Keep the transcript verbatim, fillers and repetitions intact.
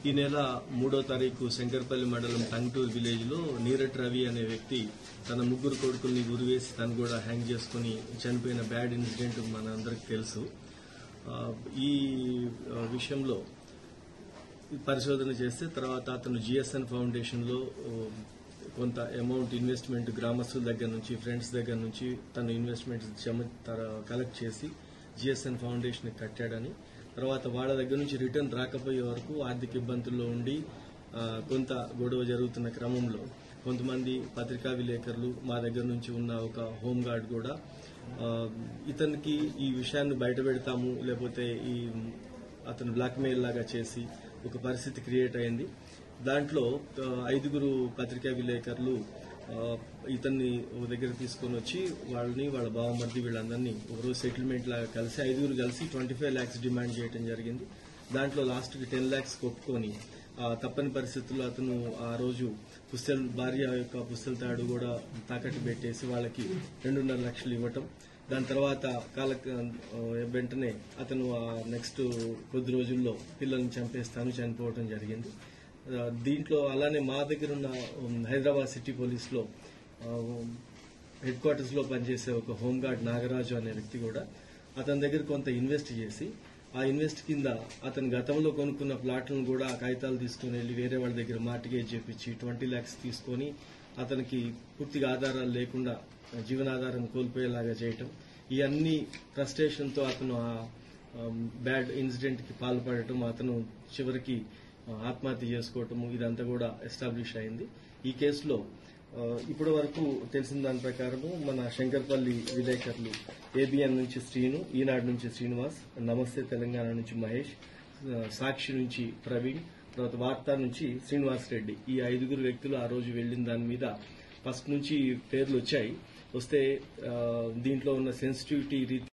ఈ నెల మూడో తారీఖు శంకర్పల్లి మండలం టంగుటూరు విలేజ్ లో నీరట్ రవి అనే వ్యక్తి తన ముగ్గురు కొడుకుల్ని గురివేసి తను కూడా హ్యాంగ్ చేసుకుని చనిపోయిన బ్యాడ్ ఇన్సిడెంట్ మనందరికి తెలుసు. ఈ విషయంలో పరిశోధన చేస్తే తర్వాత అతను జిఎస్ఎన్ ఫౌండేషన్ లో కొంత అమౌంట్ ఇన్వెస్ట్మెంట్ గ్రామస్తుల దగ్గర నుంచి ఫ్రెండ్స్ దగ్గర నుంచి తన ఇన్వెస్ట్మెంట్ కలెక్ట్ చేసి జిఎస్ఎన్ ఫౌండేషన్ కట్టాడని, తర్వాత వాళ్ళ దగ్గర నుంచి రిటర్న్ రాకపోయే వరకు ఆర్థిక ఇబ్బందుల్లో ఉండి కొంత గొడవ జరుగుతున్న క్రమంలో కొంతమంది పత్రికా విలేకరులు మా దగ్గర నుంచి ఉన్న ఒక హోంగార్డ్ కూడా ఇతనికి ఈ విషయాన్ని బయట పెడతాము లేకపోతే ఈ అతను బ్లాక్మెయిల్ లాగా చేసి ఒక పరిస్థితి క్రియేట్ అయింది. దాంట్లో ఐదుగురు పత్రికా విలేకరులు ఇతన్ని దగ్గర తీసుకుని వచ్చి వాళ్ళని వాళ్ళ బావమర్ది వీళ్ళందరినీ ఒకరోజు సెటిల్మెంట్ లాగా కలిసి ఐదుగురు కలిసి ట్వంటీ ఫైవ్ ల్యాక్స్ డిమాండ్ చేయడం జరిగింది. దాంట్లో లాస్ట్ కి టెన్ ల్యాక్స్ ఒప్పుకొని తప్పని పరిస్థితుల్లో అతను ఆ రోజు పుస్తల్ భార్య యొక్క పుస్తల తాడు కూడా తాకట్టు పెట్టేసి వాళ్ళకి రెండున్నర లక్షలు ఇవ్వటం, దాని తర్వాత కాల వెంటనే అతను నెక్స్ట్ కొద్ది రోజుల్లో పిల్లల్ని చంపేస్తాను చనిపోవడం జరిగింది. దీంట్లో అలానే మా దగ్గర ఉన్న హైదరాబాద్ సిటీ పోలీస్ లో హెడ్ క్వార్టర్స్ లో పనిచేసే ఒక హోంగార్డ్ నాగరాజు అనే వ్యక్తి కూడా అతని దగ్గర కొంత ఇన్వెస్ట్ చేసి ఆ ఇన్వెస్ట్ కింద అతను గతంలో కొనుక్కున్న ప్లాట్లను కూడా ఆ కాగితాలు తీసుకుని వెళ్లి వేరే వాళ్ళ దగ్గర మార్టిగేజ్ చేపించి ట్వంటీ ల్యాక్స్ తీసుకుని అతనికి పూర్తిగా ఆధారాలు లేకుండా జీవనాధారం కోల్పోయేలాగా చేయటం, ఈ అన్ని ఫ్రస్ట్రేషన్ తో అతను ఆ బ్యాడ్ ఇన్సిడెంట్ కి పాల్పడటం, అతను చివరికి ఆత్మహత్య చేసుకోవటము ఇదంతా కూడా ఎస్టాబ్లిష్ అయింది. ఈ కేసులో ఇప్పటి వరకు తెలిసిన దాని ప్రకారము మన శంకర్పల్లి విలేకరులు ఏబిఎన్ నుంచి శ్రీను, ఈనాడు నుంచి శ్రీనివాస్, నమస్తే తెలంగాణ నుంచి మహేష్, సాక్షి నుంచి ప్రవీణ్, తర్వాత వార్తా నుంచి శ్రీనివాస్ రెడ్డి, ఈ ఐదుగురు వ్యక్తులు ఆ రోజు వెళ్లిన దాని మీద ఫస్ట్ నుంచి పేర్లు వచ్చాయి. వస్తే దీంట్లో ఉన్న సెన్సిటివిటీ